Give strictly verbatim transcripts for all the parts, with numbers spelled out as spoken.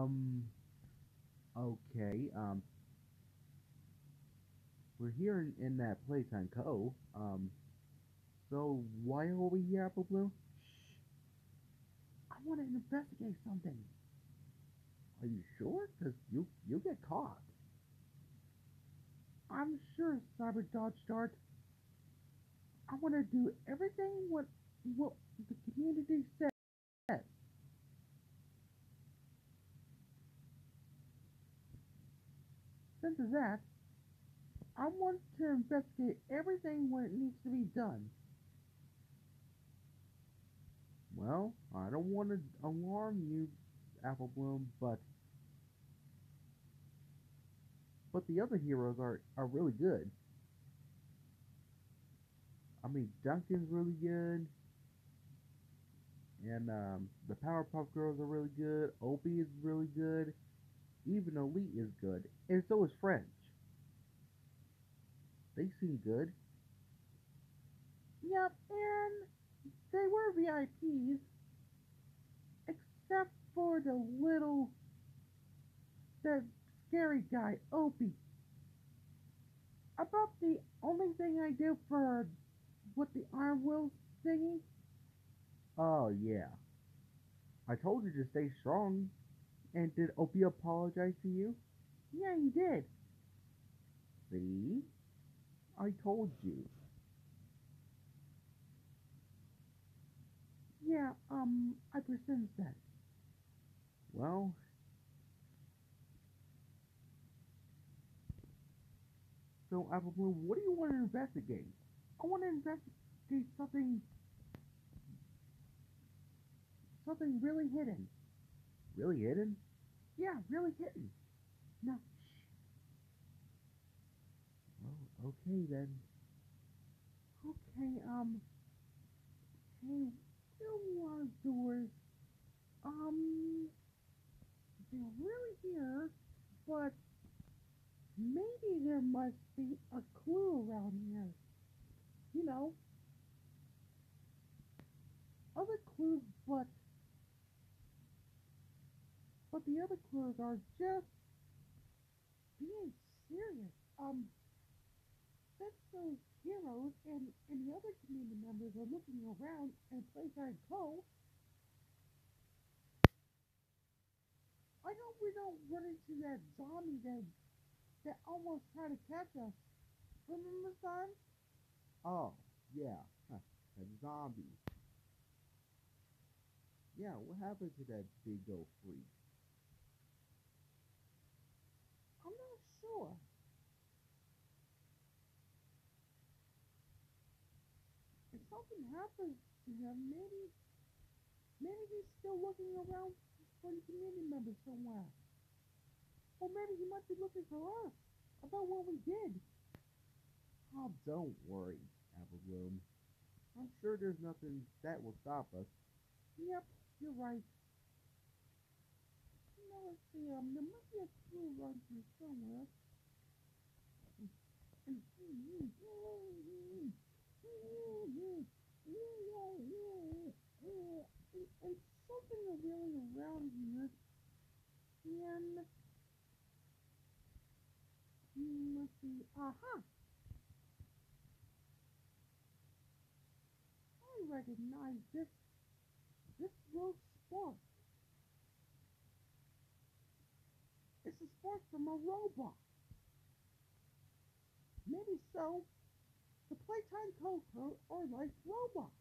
Um, okay, um, we're here in, in that Playtime Cove. Um, so why are we here, Apple Bloom? I want to investigate something. Are you sure? Because you, you get caught. I'm sure, Cyber Dodge Dart. I want to do everything what, what the community says. Since of that, I want to investigate everything when it needs to be done. Well, I don't want to alarm you, Apple Bloom, but but the other heroes are are really good. I mean, Duncan's really good, and um, the Powerpuff Girls are really good. Opie is really good. Even Elite is good, and so is French. They seem good. Yep, and they were V I Ps, except for the little, the scary guy, Opie. About the only thing I do for what the arm wheel thingy. Oh yeah, I told you to stay strong. And did Opie apologize to you? Yeah, he did. See? I told you. Yeah, um, I presented that. Well, so Apple Bloom, what do you want to investigate? I want to investigate something, something really hidden. Really hidden? Yeah, really hidden. Now, well, okay then. Okay, um, hey, there are doors. Um, they're really here, but maybe there must be a clue around here. You know, other clues, but but the other clues are just being serious. Um, since those heroes and, and the other community members are looking around and Playtime Co, I hope we don't run into that zombie that that almost tried to catch us. Remember, son? Oh, yeah, huh, a zombie. Yeah, what happened to that big old freak? I'm not sure. If something happens to him, maybe maybe he's still looking around for the community members somewhere. Or maybe he might be looking for us about what we did. Oh, don't worry, Apple Bloom. I'm sure there's nothing that will stop us. Yep, you're right. Now let's see, um, there must be a clue around here somewhere. And, and something really around here. And mm, let's see. Aha! I recognize this this little spark. It's a spark from a robot. Maybe so. The Playtime Coco are like robots.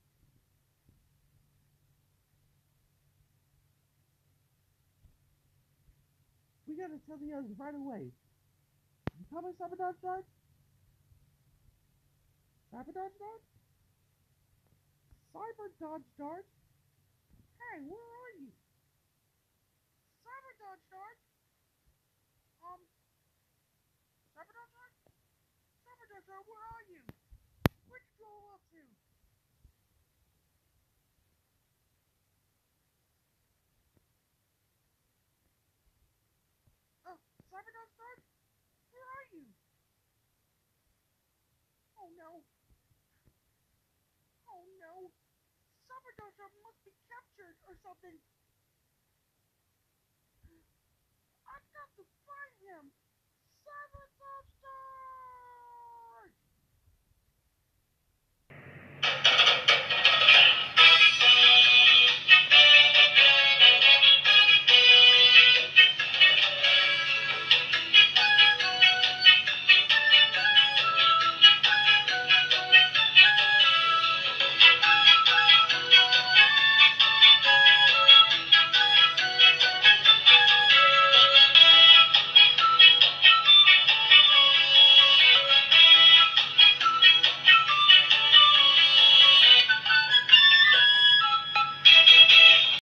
We gotta tell the others right away. You coming, Cyber Dodge Dart? Cyber Dodge Dart? Cyber Dodge Dart? Hey, where are you? Cyber Dodge Dart? Um, Cyber Dodge Dart? Cyber Dodge Dart, where are you? Where'd you go up to? Oh, Cyber Dodge Dart? Where are you? Oh no. Oh no. Cyber Dodge Dart must be captured or something. to find him.